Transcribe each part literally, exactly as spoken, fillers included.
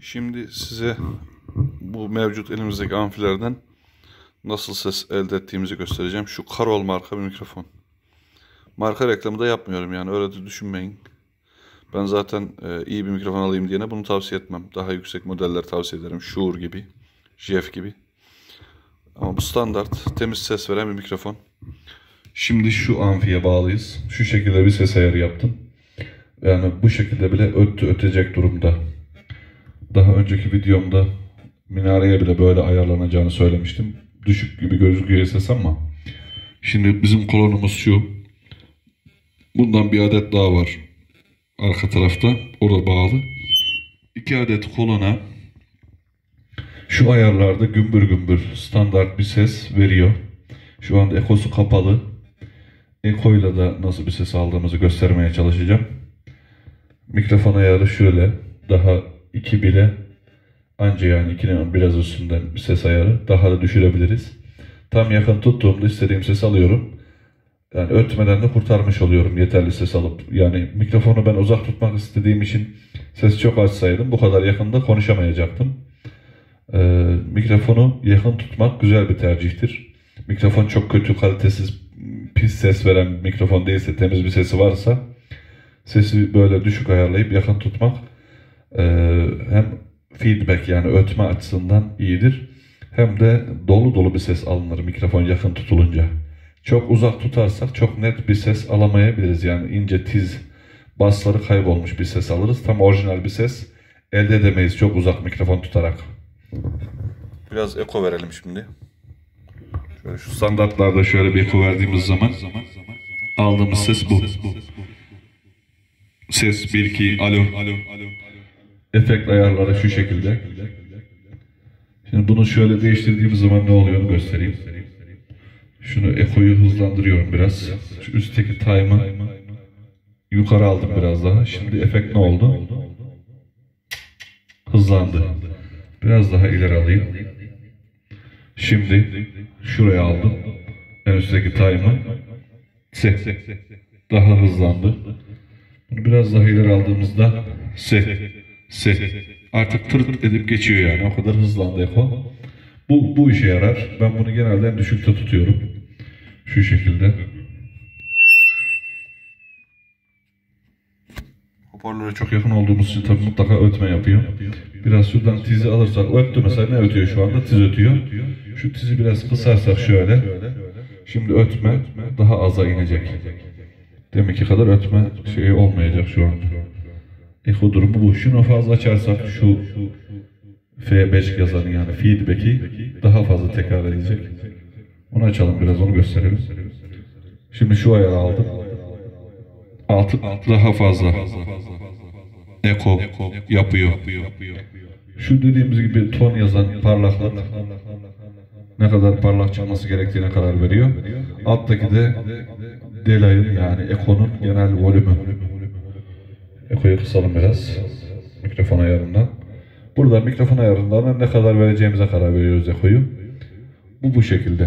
Şimdi size bu mevcut elimizdeki amfilerden nasıl ses elde ettiğimizi göstereceğim. Şu Karol marka bir mikrofon. Marka reklamı da yapmıyorum, yani öyle de düşünmeyin. Ben zaten e, iyi bir mikrofon alayım diyene bunu tavsiye etmem. Daha yüksek modeller tavsiye ederim. Shure gibi, Jeff gibi. Ama bu standart, temiz ses veren bir mikrofon. Şimdi şu amfiye bağlıyız. Şu şekilde bir ses ayarı yaptım. Yani bu şekilde bile öttü ötecek durumda. Daha önceki videomda minareye bile böyle ayarlanacağını söylemiştim. Düşük gibi gözüküyor ses ama. Şimdi bizim kolonumuz şu. Bundan bir adet daha var. Arka tarafta. O da bağlı. İki adet kolona şu ayarlarda gümbür gümbür standart bir ses veriyor. Şu anda ekosu kapalı. Ekoyla da nasıl bir ses aldığımızı göstermeye çalışacağım. Mikrofon ayarı şöyle. Daha iki bile anca, yani ikinin biraz üstünden bir ses ayarı. Daha da düşürebiliriz. Tam yakın tuttuğumda istediğim ses alıyorum. Yani ötmeden de kurtarmış oluyorum yeterli ses alıp. Yani mikrofonu ben uzak tutmak istediğim için ses çok açsaydım bu kadar yakında konuşamayacaktım. Ee, mikrofonu yakın tutmak güzel bir tercihtir. Mikrofon çok kötü, kalitesiz, pis ses veren bir mikrofon değilse, temiz bir sesi varsa sesi böyle düşük ayarlayıp yakın tutmak e, hem feedback, yani ötme açısından iyidir. Hem de dolu dolu bir ses alınır mikrofon yakın tutulunca. Çok uzak tutarsak çok net bir ses alamayabiliriz. Yani ince, tiz, basları kaybolmuş bir ses alırız. Tam orijinal bir ses elde edemeyiz çok uzak mikrofon tutarak. Biraz eko verelim şimdi. Şöyle şu standartlarda şöyle bir eko verdiğimiz zaman aldığımız ses bu. Ses bir iki alo. Efekt ayarları şu şekilde. Şimdi bunu şöyle değiştirdiğimiz zaman ne oluyor onu göstereyim. Şunu ekoyu hızlandırıyorum biraz. Şu üstteki time'ı yukarı aldım biraz daha. Şimdi efekt ne oldu? Hızlandı. Biraz daha ileri alayım. Şimdi şuraya aldım. En üstteki time'ı ses daha hızlandı. Bunu biraz daha ileri aldığımızda ses ses artık tırt edip geçiyor, yani o kadar hızlandı eko. Bu, bu işe yarar. Ben bunu genelde en düşükte tutuyorum. Şu şekilde. Hoparlöre çok yakın olduğumuz için tabii mutlaka ötme yapıyor. Biraz şuradan tizi alırsak, öttü mesela, ne ötüyor şu anda? Tiz ötüyor. Şu tizi biraz kısarsak şöyle. Şimdi ötme daha aza inecek. Deminki kadar ötme şeyi olmayacak şu an. Eko durumu bu. Şunu fazla açarsak şu F beş yazanı, yani feedback'i daha fazla tekrar edecek. Onu açalım biraz, onu gösterelim. Şimdi şu ayarı aldım. Altı daha fazla eko yapıyor. Şu dediğimiz gibi ton yazan parlaklık ne kadar parlak çıkması gerektiğine karar veriyor. Alttaki de delay'ın, yani ekonun genel volümü. Ekoyu kısalım biraz mikrofon ayarından. Burada mikrofon ayarından ne kadar vereceğimize karar veriyoruz ekoyu. Bu bu şekilde.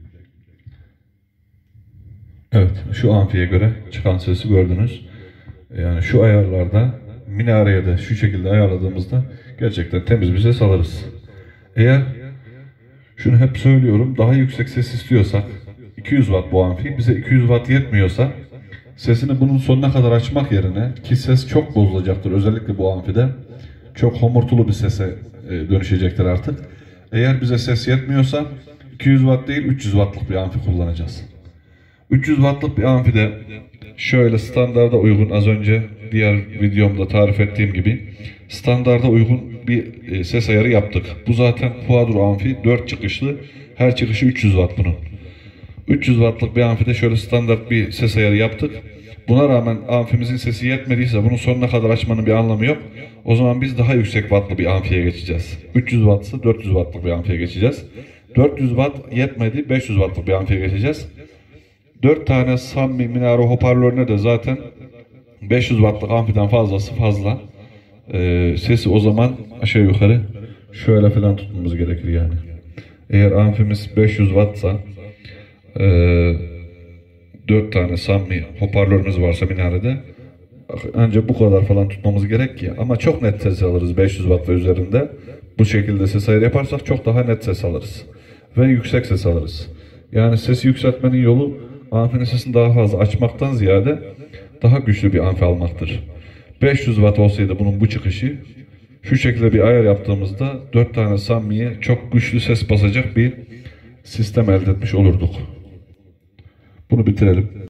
Evet, şu amfiye göre çıkan sesi gördünüz. Yani şu ayarlarda minareye de şu şekilde ayarladığımızda gerçekten temiz bir ses alırız. Eğer şunu hep söylüyorum, daha yüksek ses istiyorsak iki yüz watt bu amfi, bize iki yüz watt yetmiyorsa sesini bunun sonuna kadar açmak yerine, ki ses çok bozulacaktır özellikle bu amfide, çok homurtulu bir sese dönüşecektir artık. Eğer bize ses yetmiyorsa iki yüz watt değil üç yüz wattlık bir amfi kullanacağız. üç yüz wattlık bir amfide şöyle standarda uygun, az önce diğer videomda tarif ettiğim gibi standarda uygun bir ses ayarı yaptık. Bu zaten Quadro amfi, dört çıkışlı, her çıkışı üç yüz watt bunun. üç yüz wattlık bir amfide şöyle standart bir ses ayarı yaptık. Buna rağmen amfimizin sesi yetmediyse bunun sonuna kadar açmanın bir anlamı yok. O zaman biz daha yüksek wattlı bir amfiye geçeceğiz. üç yüz wattsa dört yüz wattlık bir amfiye geçeceğiz. dört yüz watt yetmedi, beş yüz wattlık bir amfiye geçeceğiz. dört tane Sammi minare hoparlörüne de zaten beş yüz wattlık amfiden fazlası fazla. Ee, sesi o zaman aşağı yukarı şöyle falan tutmamız gerekir yani. Eğer amfimiz beş yüz wattsa e, dört tane Sammi hoparlörümüz varsa minarede Ancak bu kadar falan tutmamız gerek ki. Ama çok net ses alırız beş yüz watt ve üzerinde. Bu şekilde ses ayarı yaparsak çok daha net ses alırız. Ve yüksek ses alırız. Yani sesi yükseltmenin yolu amfinin sesini daha fazla açmaktan ziyade daha güçlü bir amfi almaktır. beş yüz watt olsaydı bunun bu çıkışı, şu şekilde bir ayar yaptığımızda dört tane sammiye çok güçlü ses basacak bir sistem elde etmiş olurduk. Bunu bitirelim.